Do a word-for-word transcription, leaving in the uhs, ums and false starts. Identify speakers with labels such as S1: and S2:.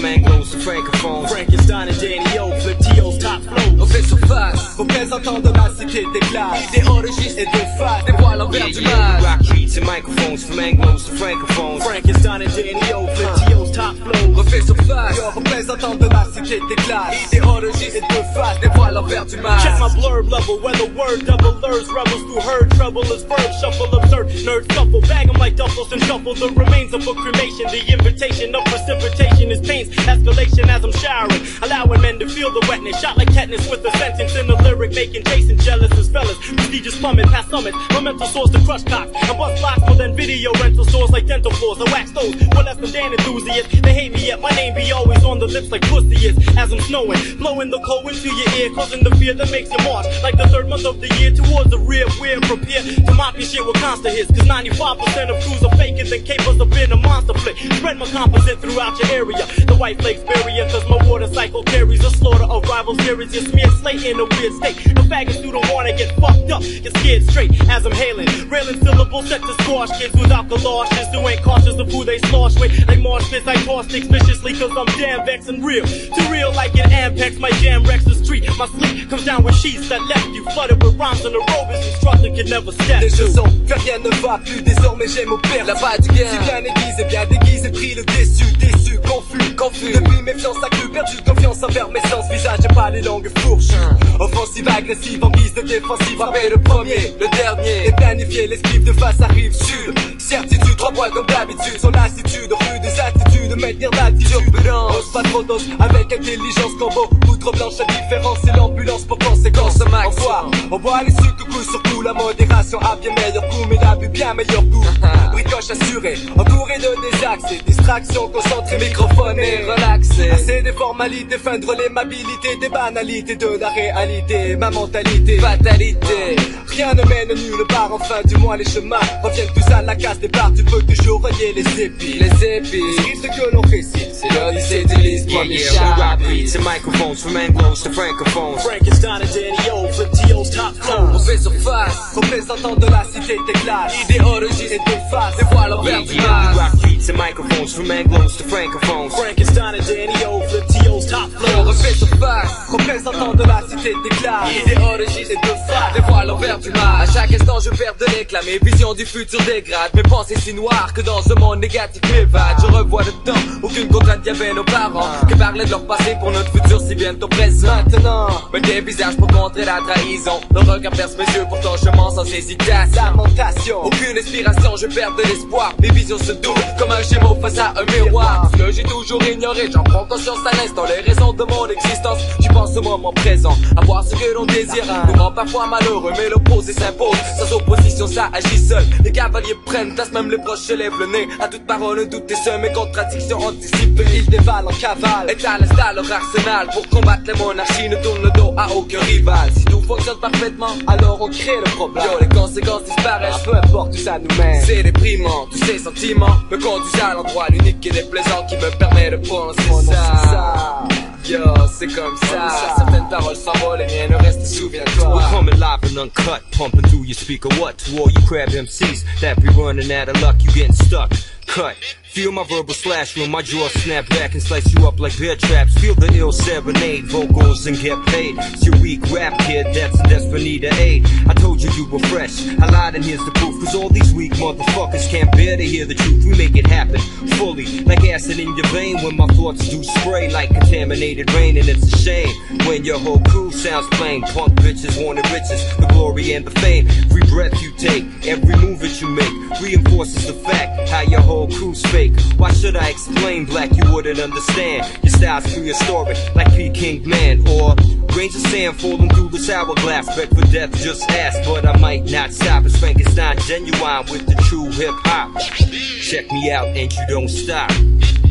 S1: from Anglos to Francophones.
S2: Frankenstein and Danny O, flip T O's top flow.
S3: On fait surface,
S2: représentant de la cité des classes,
S3: idéologiste
S2: et de face,
S3: des voix l'envers du mal.
S1: Rock beats and microphones from Anglos to Francophones.
S2: Frankenstein and Danny O, flip T O's top flow.
S3: On fait surface,
S2: yo, représentant de la cité des classes,
S3: idéologiste
S2: et de face,
S3: des voix l'envers du mal.
S2: Check my blurb level, where the word double lures, rebels through herd, trouble is verb, shuffle absurd, nerd shuffle, bag 'em like duffels and shuffle the remains of a cremation. The invitation of precipitation is pain's escalation as I'm showering, allowing men to feel the wetness, shot like tetanus with a sentence in the lyric, making Jason jealous as fellas. Prestigious plummet past summits, my mental source to crush cocks. I bust blocks more than video rental stores like dental floors. I wax those, well less than Dan enthusiasts. They hate me yet, my name be always on the lips like pussy is. As I'm snowing, blowing the cold into your ear, causing the fear that makes you march like the third month of the year towards the rear. We're prepared to mop your shit with constant hits, cause ninety-five percent of crews are faker than capers of being a monster flick. Spread my composite throughout your area. The white flakes barrier, cause my water cycle carries a slaughter of rival series. You smear slate in a weird state. The faggots who don't wanna get fucked up, get scared straight as I'm hailing. Railing syllables set to squash kids without galoshes who ain't cautious of who they slosh with. Like marsh pits, I toss sticks viciously cause I'm damn vexed and real. Too real like an Ampex, my jam wrecks the street. My sleep comes down with sheets that left you flooded with rhymes and a robe is instructor can never step.
S4: Les jeux sont que rien ne va plus, désormais j'aime au père.
S3: La balle du gain,
S4: si bien aiguisé, bien déguisé, pris le déçu, déçu, confus, confus. Depuis méfiance accrue, perdu de confiance envers mes sens, visage et pas les langues fourches. Offensive, agressive, en guise de défensive, frapper le premier, le dernier, et planifier l'esquive de face arrive sud. Certitude, trois points comme d'habitude, son lassitude, rue des attitudes, maintenir l'attitude. Ose pas trop d'os, avec intelligence, combo, poutre blanche, la différence, c'est l'ambulance pour conséquence. On voit, on voit les sucres coup sur coup, la modération a bien meilleur coup, mais l'abus bien meilleur goût. Bricoche assuré, entouré de désaxés, distraction concentrée, microphone et relaxé. Assez des formalités, feindre l'aimabilité, des banalités de la réalité, ma mentalité, fatalité. Rien ne mène nulle part, enfin du moins les chemins reviennent tous à la case départ, tu peux toujours relier les épis.
S3: Les épis,
S4: c'est ce que l'on récite, c'est l'Odyssée d'Ulysse,
S1: Yeah,
S4: premier
S1: yeah, rock
S4: chapitre.
S1: beats and microphones from Anglos to Francophones.
S2: Frankenstein and Danny O, flip T O's top flow.
S3: on fait surface,
S4: Représentant de la cité des classes,
S3: idéologiste
S4: et de face,
S3: des voix l'envers
S1: Yeah,
S3: du
S1: yeah,
S3: mal.
S1: rock beats and microphones from Anglos to Francophones.
S2: Frankenstein and Danny O, flip T O's top
S3: On
S2: flow.
S3: refait surface,
S4: représentant de la cité des classes,
S3: idéologiste
S4: et de face.
S3: des voix l'envers du mal. À chaque instant je perds de l'éclat, mes visions du futur dégradent. Mes pensées si noires que dans ce monde négatif m'évadent. Je revois le temps, aucune contrainte y'avait nos parents qui parlaient de leur passé pour notre futur si bientôt présent.
S4: Maintenant,
S3: Me dévisage pour contrer la trahison. Le regard perce mes yeux, pourtant je mens sans hésitation.
S4: lamentation,
S3: Aucune inspiration, je perds de l'espoir. Mes visions se doublent comme un gémeau face à un miroir. Ce que j'ai toujours ignoré, j'en prends conscience à l'instant. Les raisons de mon existence, j'y pense au moment présent. Avoir ce que l'on désire nous rend parfois malheureux, mais l'opposé s'impose. Sans opposition, ça agit seul. Les cavaliers prennent place, même les proches se lèvent le nez. À toute parole, un doute et semé, contradiction anticipée.
S4: ils dévalent en cavale.
S3: État installe leur arsenal pour combattre les monarchies, ne tourne le dos à aucun rival. Si tout fonctionne parfaitement,
S4: Alors on crée le problème,
S3: yo, les conséquences disparaissent.
S4: peu importe où ça nous mène.
S3: C'est déprimant, tous ces sentiments me conduisent à l'endroit l'unique et déplaisant qui me permet de prononcer
S4: Prononcer
S3: ça.
S4: ça.
S3: Yo, c'est comme ça. Certaines paroles s'envolent et rien ne reste, souviens-toi.
S1: We're coming live and uncut, pumping through your speaker. What to all you crab M Cs that be running out of luck? You getting stuck. Cut. Feel my verbal slash when my jaw snap back and slice you up like bear traps. Feel the ill serenade vocals and get paid. It's your weak rap kid that's in desperate need of aid. I told you you were fresh. I lied and here's the proof. Cause all these weak motherfuckers can't bear to hear the truth. We make it happen fully. Like acid in your vein when my thoughts do spray like contaminated rain. And it's a shame when your whole crew sounds plain. Punk bitches wanted riches, the glory and the fame. Every breath you take, every move that you make reinforces the fact how your whole crew's fake. Why should I explain black? You wouldn't understand. Your style's prehistoric, like Peking Man or grains of sand falling through this hourglass. Beg for death, just ask, but I might not stop. It's Frankenstein genuine with the true hip hop. Check me out and you don't stop.